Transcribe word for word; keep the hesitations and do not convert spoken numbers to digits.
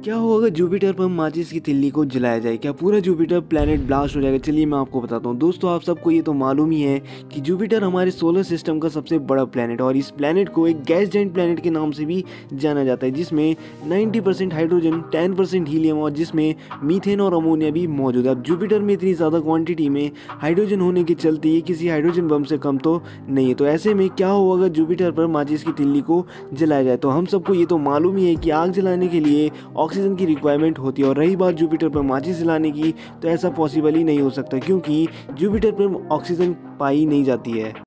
क्या होगा अगर जुपिटर पर माचिस की तिल्ली को जलाया जाए? क्या पूरा जुपिटर प्लैनेट ब्लास्ट हो जाएगा? चलिए मैं आपको बताता हूँ। दोस्तों आप सबको ये तो मालूम ही है कि जुपिटर हमारे सोलर सिस्टम का सबसे बड़ा प्लैनेट है और इस प्लैनेट को एक गैस जाइंट प्लैनेट के नाम से भी जाना जाता है, जिसमें ninety percent hydrogen, ten percent helium और जिसमें मीथेन और अमोनिया भी मौजूद है। अब जुपिटर में इतनी ज़्यादा क्वांटिटी में हाइड्रोजन होने के चलते ये किसी हाइड्रोजन बम से कम तो नहीं है। तो ऐसे में क्या होगा अगर जुपिटर पर माचिस की तिल्ली को जलाया जाए? तो हम सबको ये तो मालूम ही है कि आग जलाने के लिए ऑक्सीजन की रिक्वायरमेंट होती है और रही बात जुपिटर पर माचिस जलाने की, तो ऐसा पॉसिबल ही नहीं हो सकता क्योंकि जुपिटर पर ऑक्सीजन पाई नहीं जाती है।